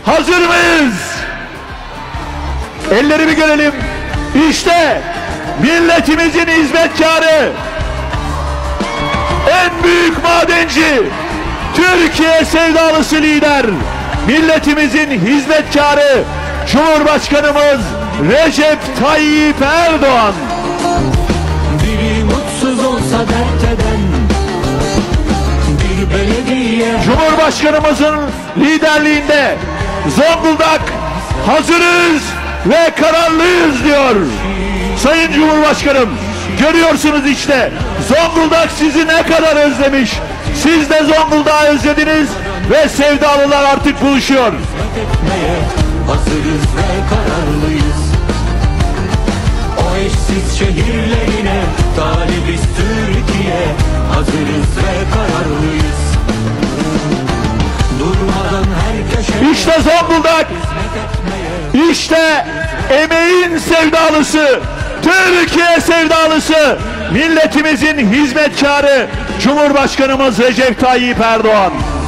Hazır mıyız? Elleri bir görelim. İşte milletimizin hizmetkarı, en büyük madenci, Türkiye sevdalısı lider, milletimizin hizmetkarı Cumhurbaşkanımız Recep Tayyip Erdoğan. Biri mutsuz olsa dert eden bir belediye. Cumhurbaşkanımızın liderliğinde Zonguldak hazırız ve kararlıyız diyor. Sayın Cumhurbaşkanım, görüyorsunuz işte Zonguldak sizi ne kadar özlemiş. Siz de Zonguldak'ı özlediniz ve sevdalılar artık buluşuyor. Hazırız ve kararlıyız. O eşsiz şehirlerine talibiz Türkiye. Hazırız ve kararlıyız. Durmadan her köşe. İşte Zonguldak, işte emeğin sevdalısı, Türkiye sevdalısı, milletimizin hizmetkarı Cumhurbaşkanımız Recep Tayyip Erdoğan.